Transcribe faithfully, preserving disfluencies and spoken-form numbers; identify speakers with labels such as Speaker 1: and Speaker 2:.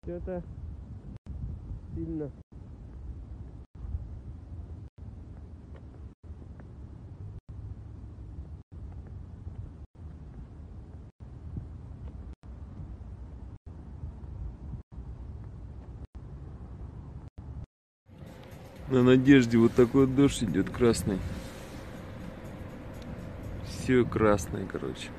Speaker 1: Что-то сильно. На Надежде вот такой дождь идет красный. Все красное, короче.